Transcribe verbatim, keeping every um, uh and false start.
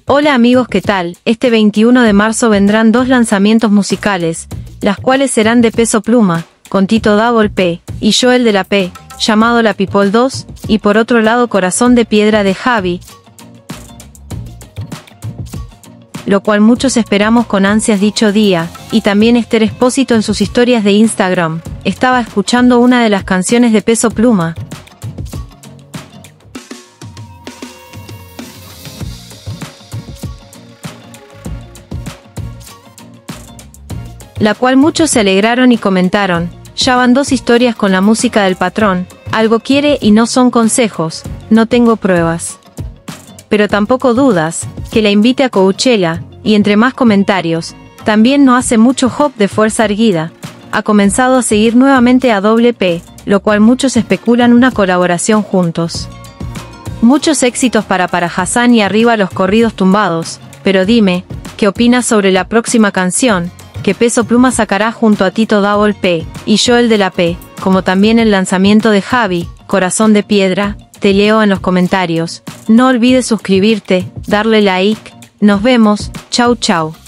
Hola amigos, ¿qué tal? Este veintiuno de marzo vendrán dos lanzamientos musicales, las cuales serán de Peso Pluma, con Tito Double P, y Joel de la P, llamado La People dos, y por otro lado Corazón de Piedra de Javi, lo cual muchos esperamos con ansias dicho día, y también Esther Expósito en sus historias de Instagram, estaba escuchando una de las canciones de Peso Pluma, la cual muchos se alegraron y comentaron, ya van dos historias con la música del patrón, algo quiere y no son consejos, no tengo pruebas. Pero tampoco dudas, que la invite a Coachella, y entre más comentarios, también no hace mucho Hop de Fuerza Erguida, ha comenzado a seguir nuevamente a Double P, lo cual muchos especulan una colaboración juntos. Muchos éxitos para para Hassan y arriba los corridos tumbados, pero dime, ¿qué opinas sobre la próxima canción que Peso Pluma sacará junto a Tito Double P y Joel de la P, como también el lanzamiento de Javi, Corazón de Piedra? Te leo en los comentarios. No olvides suscribirte, darle like. Nos vemos, chau chau.